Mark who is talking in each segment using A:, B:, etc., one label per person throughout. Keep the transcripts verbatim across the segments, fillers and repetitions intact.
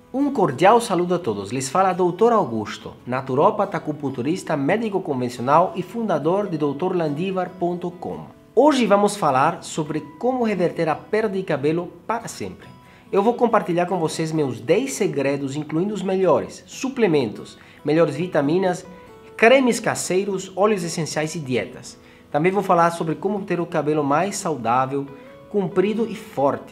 A: Um cordial saludo a todos. Les fala doutor Augusto, naturópata, acupunturista, médico convencional e fundador de doutor landivar ponto com. Hoje vamos falar sobre como reverter a perda de cabelo para sempre. Eu vou compartilhar com vocês meus dez segredos, incluindo os melhores suplementos, melhores vitaminas, cremes caseiros, óleos essenciais e dietas. Também vou falar sobre como ter o cabelo mais saudável, comprido e forte.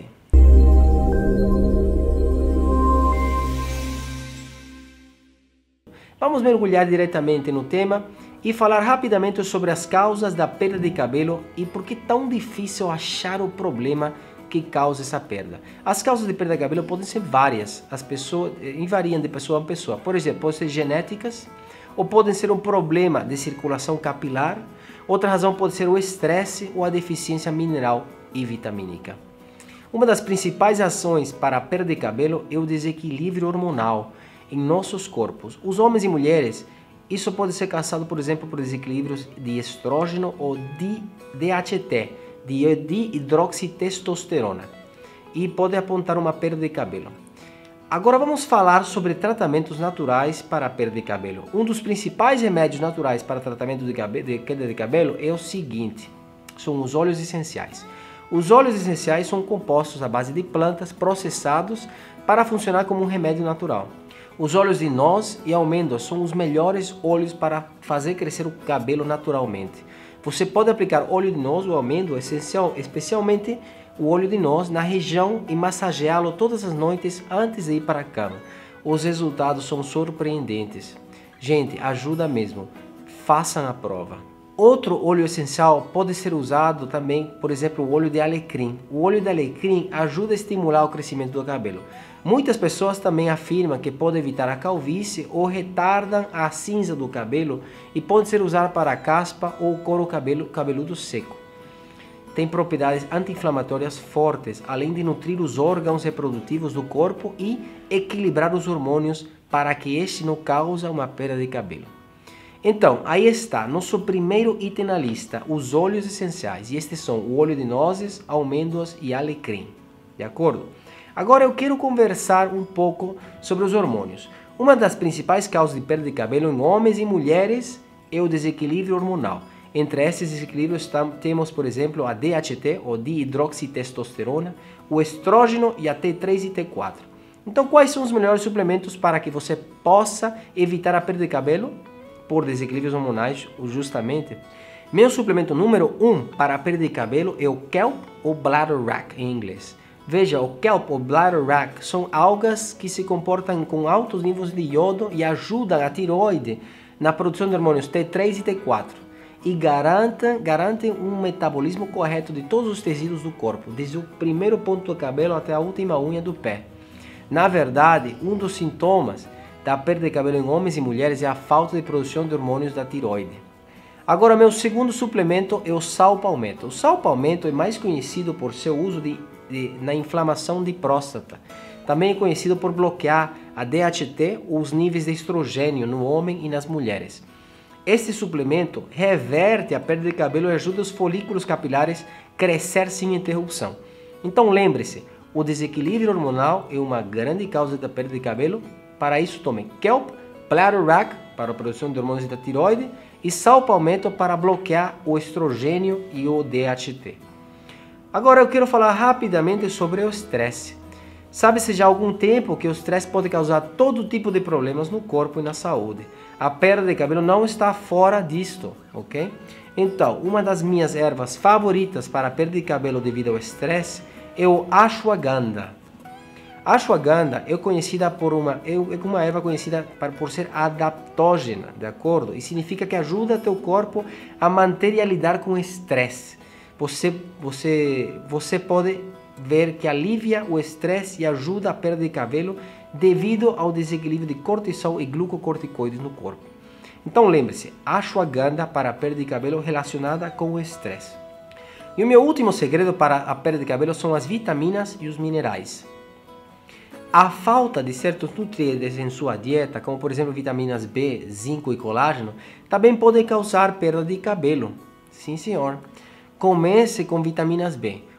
A: Vamos mergulhar diretamente no tema e falar rapidamente sobre as causas da perda de cabelo e por que é tão difícil achar o problema que causa essa perda. As causas de perda de cabelo podem ser várias, as pessoas variam de pessoa a pessoa. Por exemplo, podem ser genéticas, ou podem ser um problema de circulação capilar. Outra razão pode ser o estresse ou a deficiência mineral e vitamínica. Uma das principais ações para a perda de cabelo é o desequilíbrio hormonal em nossos corpos. Os homens e mulheres, isso pode ser causado, por exemplo, por desequilíbrios de estrógeno ou de D H T, de dihidroxitestosterona, e pode apontar uma perda de cabelo. Agora vamos falar sobre tratamentos naturais para a perda de cabelo. Um dos principais remédios naturais para tratamento de, de queda de cabelo é o seguinte: são os óleos essenciais. Os óleos essenciais são compostos à base de plantas processados para funcionar como um remédio natural. Os óleos de noz e amêndoas são os melhores óleos para fazer crescer o cabelo naturalmente. Você pode aplicar óleo de noz ou amêndoa, essencial, especialmente o óleo de noz, na região e massageá-lo todas as noites antes de ir para a cama. Os resultados são surpreendentes. Gente, ajuda mesmo. Façam a prova. Outro óleo essencial pode ser usado também, por exemplo, o óleo de alecrim. O óleo de alecrim ajuda a estimular o crescimento do cabelo. Muitas pessoas também afirmam que pode evitar a calvície ou retardam a cinza do cabelo e pode ser usado para a caspa ou couro cabelo, cabeludo seco. Tem propriedades anti-inflamatórias fortes, além de nutrir os órgãos reprodutivos do corpo e equilibrar os hormônios para que este não cause uma perda de cabelo. Então, aí está, nosso primeiro item na lista, os óleos essenciais. E estes são o óleo de nozes, amêndoas e alecrim. De acordo? Agora eu quero conversar um pouco sobre os hormônios. Uma das principais causas de perda de cabelo em homens e mulheres é o desequilíbrio hormonal. Entre esses desequilíbrios temos, por exemplo, a D H T, ou dihidroxitestosterona, o estrógeno e a T três e T quatro. Então, quais são os melhores suplementos para que você possa evitar a perda de cabelo por desequilíbrios hormonais, justamente? Meu suplemento número um para a perda de cabelo é o Kelp ou Bladderwrack em inglês. Veja, o Kelp ou Bladderwrack são algas que se comportam com altos níveis de iodo e ajudam a tireoide na produção de hormônios T três e T quatro e garantem, garantem um metabolismo correto de todos os tecidos do corpo, desde o primeiro ponto do cabelo até a última unha do pé. Na verdade, um dos sintomas da perda de cabelo em homens e mulheres é a falta de produção de hormônios da tireoide. Agora, meu segundo suplemento é o sal palmetto. O sal palmetto é mais conhecido por seu uso de De, na inflamação de próstata. Também é conhecido por bloquear a D H T, os níveis de estrogênio no homem e nas mulheres. Este suplemento reverte a perda de cabelo e ajuda os folículos capilares a crescer sem interrupção. Então lembre-se, o desequilíbrio hormonal é uma grande causa da perda de cabelo. Para isso tome Kelp, Bladderwrack para a produção de hormônios da tireoide e sal palmetto para bloquear o estrogênio e o D H T. Agora eu quero falar rapidamente sobre o estresse. Sabe-se já há algum tempo que o estresse pode causar todo tipo de problemas no corpo e na saúde. A perda de cabelo não está fora disto, ok? Então, uma das minhas ervas favoritas para a perda de cabelo devido ao estresse é o ashwagandha. A ashwagandha é conhecida por uma, é uma erva conhecida por ser adaptógena, de acordo? E significa que ajuda teu corpo a manter e a lidar com o estresse. Você, você, você pode ver que alivia o estresse e ajuda a perda de cabelo devido ao desequilíbrio de cortisol e glucocorticoides no corpo. Então lembre-se, ashwagandha para a perda de cabelo relacionada com o estresse. E o meu último segredo para a perda de cabelo são as vitaminas e os minerais. A falta de certos nutrientes em sua dieta, como por exemplo vitaminas B, zinco e colágeno, também pode causar perda de cabelo. Sim, senhor. Comece com vitaminas B.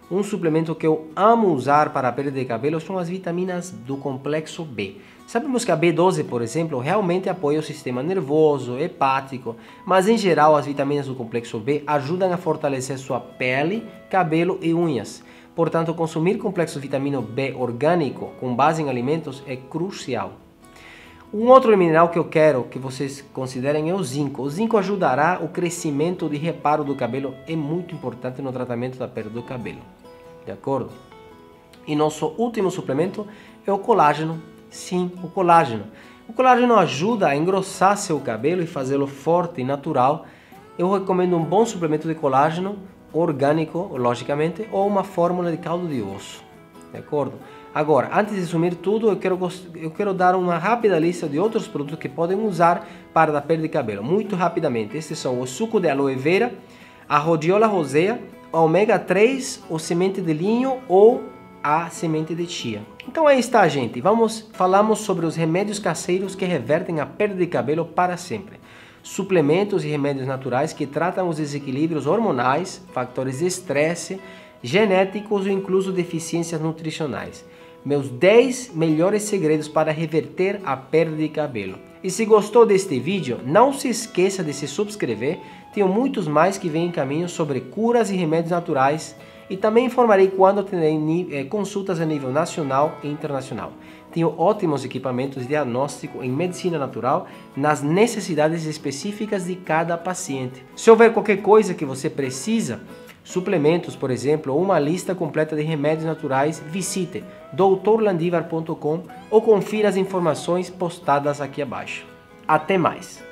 A: Um suplemento que eu amo usar para a perda de cabelo são as vitaminas do complexo B. Sabemos que a B doze, por exemplo, realmente apoia o sistema nervoso, hepático, mas em geral as vitaminas do complexo B ajudam a fortalecer sua pele, cabelo e unhas. Portanto, consumir complexo vitamina B orgânico com base em alimentos é crucial. Um outro mineral que eu quero que vocês considerem é o zinco. O zinco ajudará o crescimento de reparo do cabelo, é muito importante no tratamento da perda do cabelo. De acordo? E nosso último suplemento é o colágeno. Sim, o colágeno. O colágeno ajuda a engrossar seu cabelo e fazê-lo forte e natural. Eu recomendo um bom suplemento de colágeno, orgânico, logicamente, ou uma fórmula de caldo de osso. De acordo? Agora, antes de sumir tudo, eu quero, eu quero dar uma rápida lista de outros produtos que podem usar para a perda de cabelo. Muito rapidamente, estes são o suco de aloe vera, a rhodiola rosea, a ômega três, o semente de linho ou a semente de chia. Então aí está, gente. Vamos falamos sobre os remédios caseiros que revertem a perda de cabelo para sempre. Suplementos e remédios naturais que tratam os desequilíbrios hormonais, fatores de estresse, genéticos ou incluso deficiências nutricionais. Meus dez melhores segredos para reverter a perda de cabelo. E se gostou deste vídeo, não se esqueça de se subscrever. Tenho muitos mais que vêm em caminho sobre curas e remédios naturais. E também informarei quando terei consultas a nível nacional e internacional. Tenho ótimos equipamentos de diagnóstico em medicina natural nas necessidades específicas de cada paciente. Se houver qualquer coisa que você precisa, suplementos, por exemplo, ou uma lista completa de remédios naturais, visite doutor landivar ponto com ou confira as informações postadas aqui abaixo. Até mais!